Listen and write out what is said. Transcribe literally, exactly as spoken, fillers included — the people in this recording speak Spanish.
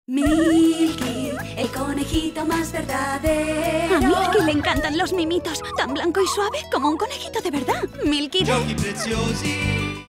Milky, el conejito más verdadero. A Milky le encantan los mimitos, tan blanco y suave como un conejito de verdad. Milky de... Giochi preziosi